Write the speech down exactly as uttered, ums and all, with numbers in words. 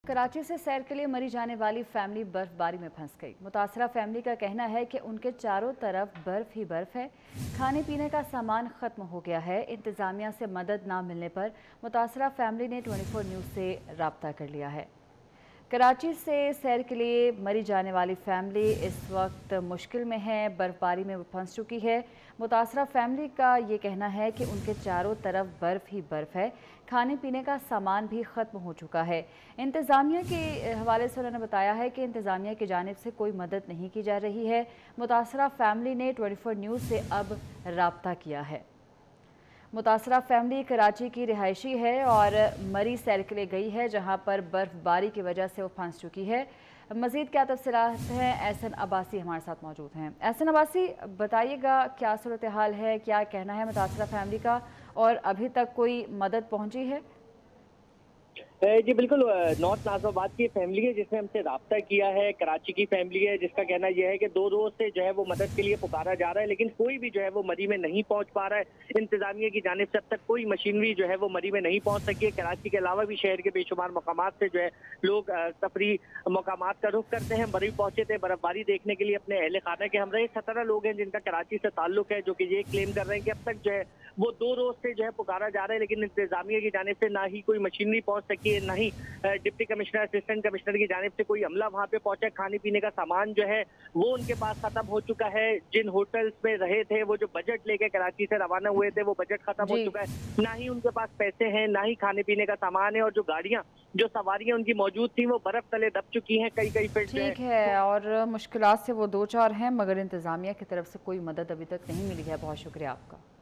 कराची से सैर के लिए मरी जाने वाली फैमिली बर्फबारी में फंस गई। मुतासरा फैमिली का कहना है कि उनके चारों तरफ बर्फ ही बर्फ है। खाने पीने का सामान खत्म हो गया है। इंतजामिया से मदद ना मिलने पर मुतासरा फैमिली ने चौबीस न्यूज़ से राब्ता कर लिया है। कराची से सैर के लिए मरी जाने वाली फैमिली इस वक्त मुश्किल में है, बर्फबारी में वो फंस चुकी है। मुतासरा फैमिली का ये कहना है कि उनके चारों तरफ बर्फ़ ही बर्फ़ है। खाने पीने का सामान भी ख़त्म हो चुका है। इंतज़ामिया के हवाले से उन्होंने बताया है कि इंतज़ामिया की जानिब से कोई मदद नहीं की जा रही है। मुतासरा फैमिली ने चौबीस न्यूज़ से अब राब्ता किया है। मुतासरा फैमिली कराची की रिहायशी है और मरी सैर के लिए गई है, जहां पर बर्फबारी की वजह से वो फंस चुकी है। मज़ीद क्या तफसीलात हैं, एहसन अब्बासी हमारे साथ मौजूद हैं। एहसन अब्बासी, बताइएगा क्या सूरत हाल है, क्या कहना है मुतासरा फैमिली का और अभी तक कोई मदद पहुंची है? जी बिल्कुल, नॉर्थ नाज़िमाबाद की फैमिली है जिसने हमसे रब्ता किया है। कराची की फैमिली है जिसका कहना यह है कि दो रोज से जो है वो मदद के लिए पुकारा जा रहा है, लेकिन कोई भी जो है वो मरी में नहीं पहुंच पा रहा है। इंतजामिया की जानिब से अब तक कोई मशीनरी जो है वो मरी में नहीं पहुंच सकी है। कराची के अलावा भी शहर के बेशुमार मकामात से जो है लोग तफरी मकामात का रुख करते हैं। मरी पहुंचे थे बर्फबारी देखने के लिए अपने अहल खाना के हमरे। सत्रह लोग हैं जिनका कराची से ताल्लुक है, जो कि ये क्लेम कर रहे हैं कि अब तक जो है वो दो रोज से जो है पुकारा जा रहा है, लेकिन इंतजामिया की जानिब से ना ही कोई मशीनरी पहुंच सकी है, ना ही डिप्टी कमिश्नर असिस्टेंट कमिश्नर की जानिब से कोई अमला वहां पे पहुंचा। खाने पीने का सामान जो है वो उनके पास खत्म हो चुका है। जिन होटल्स में रहे थे, वो जो बजट लेके कराची से रवाना हुए थे, वो बजट खत्म हो चुका है। ना ही उनके पास पैसे हैं, ना ही खाने पीने का सामान है, और जो गाड़ियां जो सवारियां उनकी मौजूद थी वो बर्फ तले दब चुकी हैं कई कई फीट। ठीक है, और मुश्किलात से वो दो चार हैं, मगर इंतजामिया की तरफ से कोई मदद अभी तक नहीं मिली है। बहुत शुक्रिया आपका।